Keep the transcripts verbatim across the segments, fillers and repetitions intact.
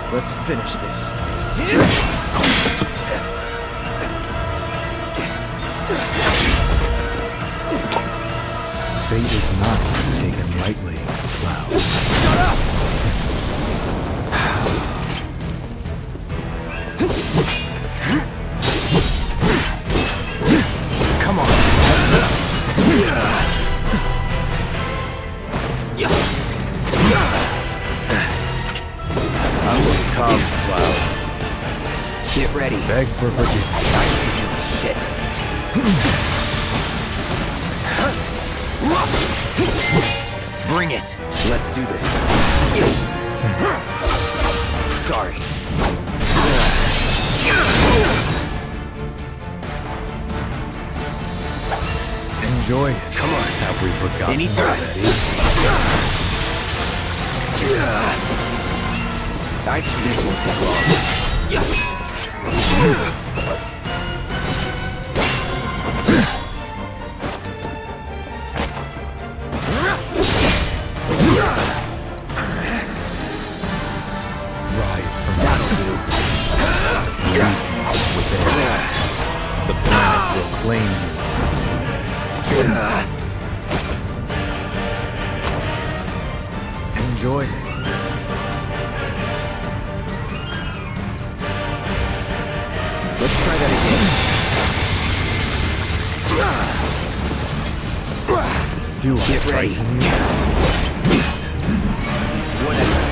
Let's finish this. Fate is not taken lightly, Cloud. Shut up! Come on. I will come, Cloud. Get ready. Beg for forgiveness. I see you. Shit. Bring it. Let's do this. Sorry. Enjoy it. Come on. Have we forgotten Anytime. already? I see this won't take long. Ride from That'll do. within. The planet will claim you. Enjoy it. Let's try that again. Do I Get ready. frighten you? Whatever.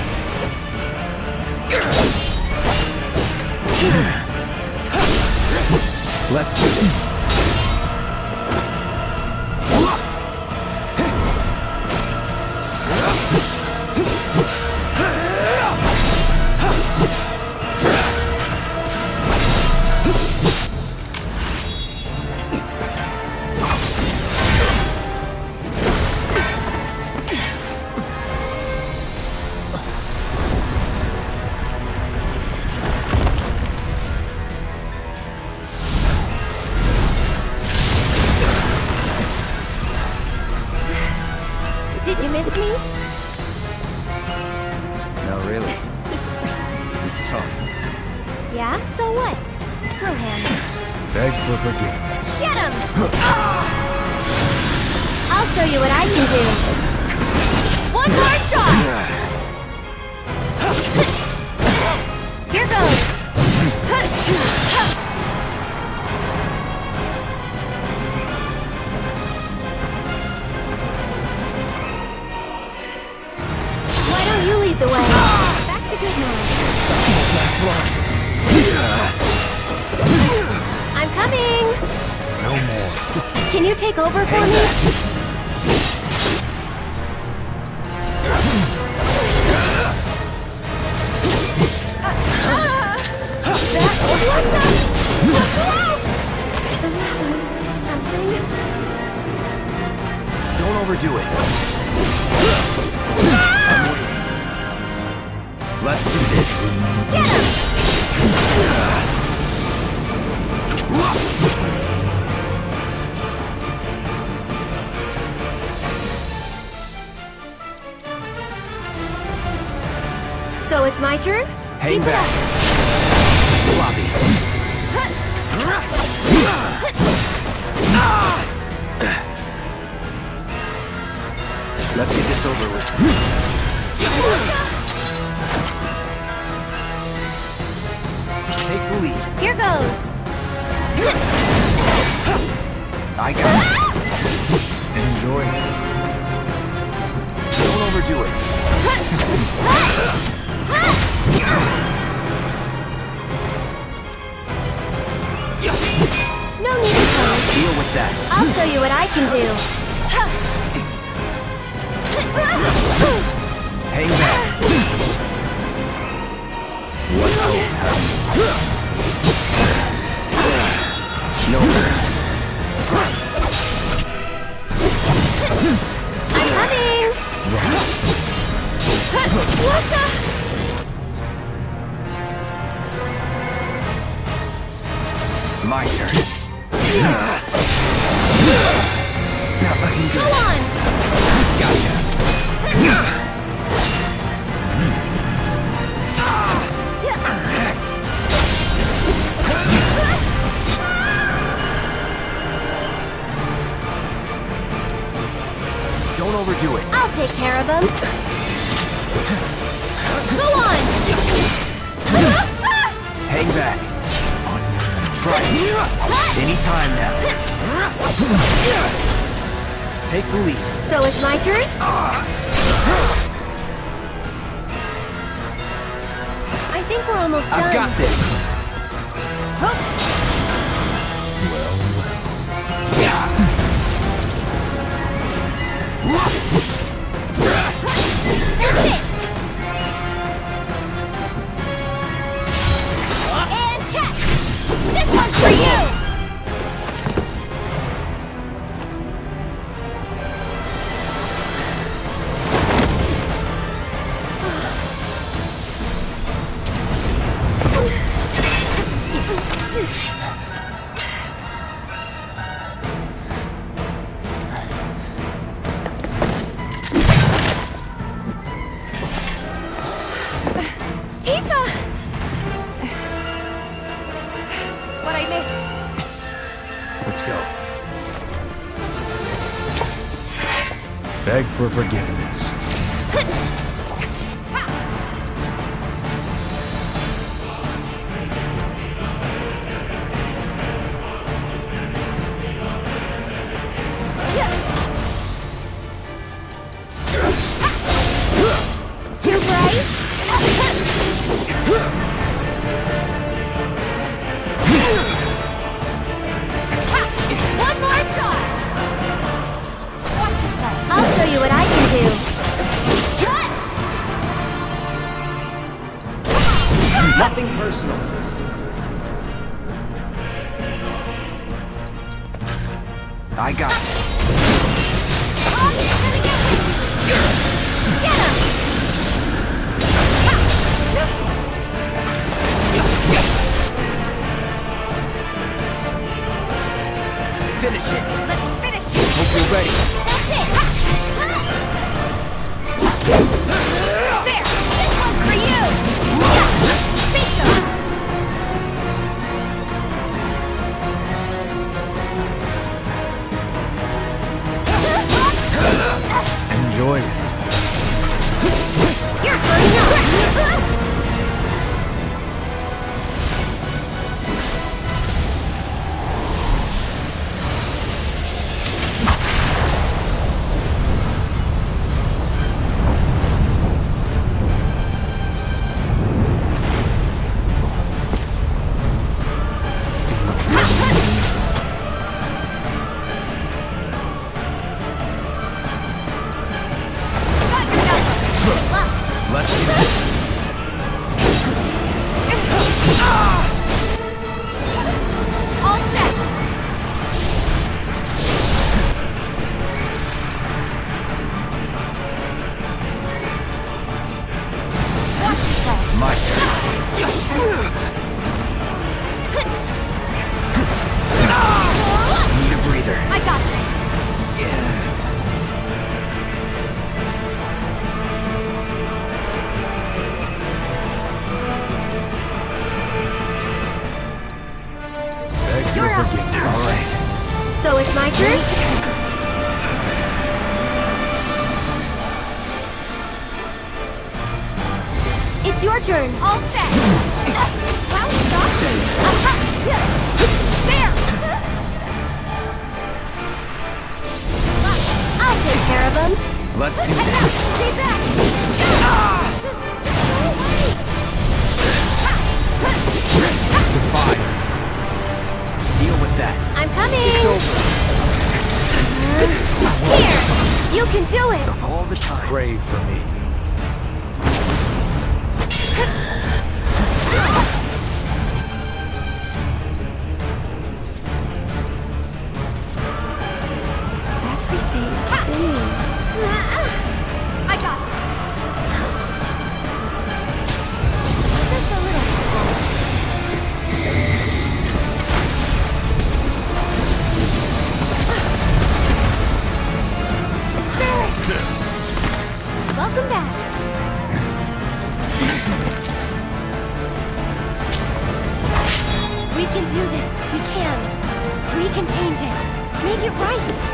Let's do this. Did you miss me? No, really. It's tough. Yeah, so what? Screw him. Beg for forgiveness. Get him! I'll show you what I can do. One more shot! Here goes. Why don't you lead the way? Back to good mode. I'm coming! No more. Can you take over for me? What the? Something? Don't overdo it. Let's do this. Get him! So it's my turn? Hang Keep it back. up. Floppy. Let's get this over with. Take the lead. Here goes. I got it. Enjoy it. Don't overdo it. No need to panic. Deal with that. I'll show you what I can do. Hang back. What hope have you? No. I'm coming! What the? My turn. Not looking Go good. on! Gotcha. Anytime now. Take the lead. So it's my turn? I think we're almost done. I've got this. Well, That's it! And catch! This one's for you! Tifa! What'd I miss? Let's go. beg for forgiveness. Too bright? One more shot! Watch yourself. I'll show you what I can do. Nothing personal. I got it. Oh, he's gonna get me! Get him! Finish it. Let's finish it! Hope you're ready. That's it! There! This one's for you! Bingo! Enjoy it. You're burning up! Let's do it. All set! Watch yourself! My turn. Need a breather. I got this! Beg for You're up. forgiveness. All right. So it's my turn? It's your turn. All set. Wow, shocking. There. I'll take care of him. Let's do this. Stay back. Defy. Deal with that. I'm coming. It's over. Here. You can do it. Of all the time. Pray for me. I got this. Just a little helpful. Barrett! Welcome back. We can do this. We can. We can change it. Make it right.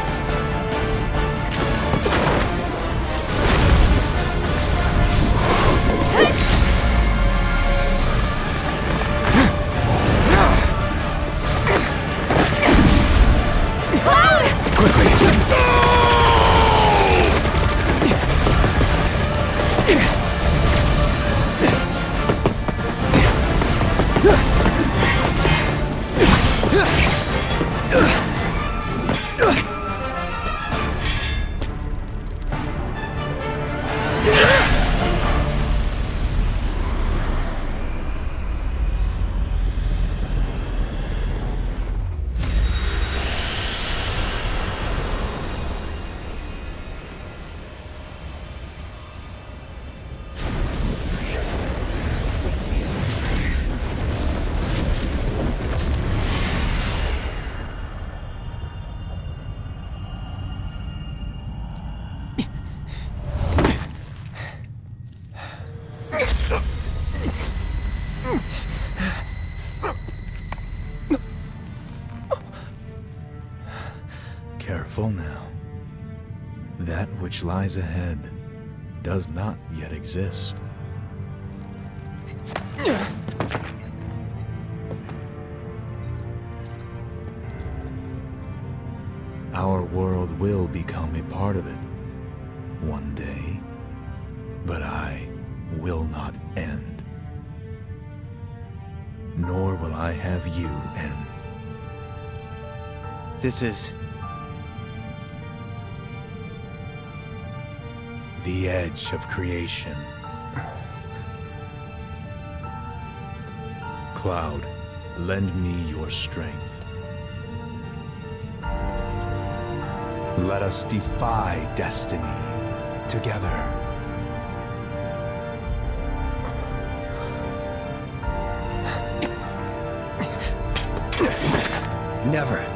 which lies ahead does not yet exist. Our world will become a part of it one day, but I will not end. Nor will I have you end. This is... The edge of creation. Cloud, lend me your strength. Let us defy destiny together. Never.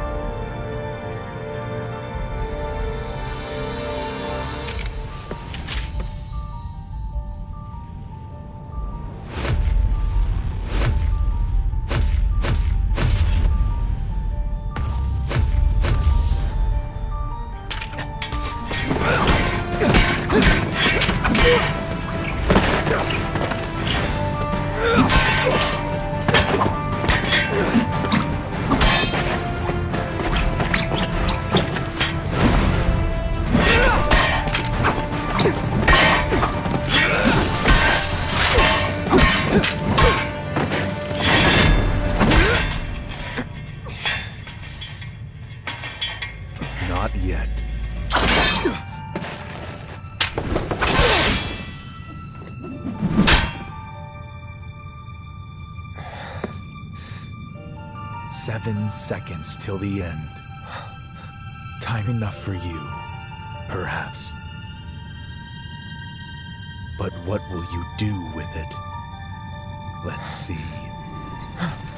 Not yet. Seven seconds till the end. Time enough for you, perhaps. But what will you do with it? Let's see.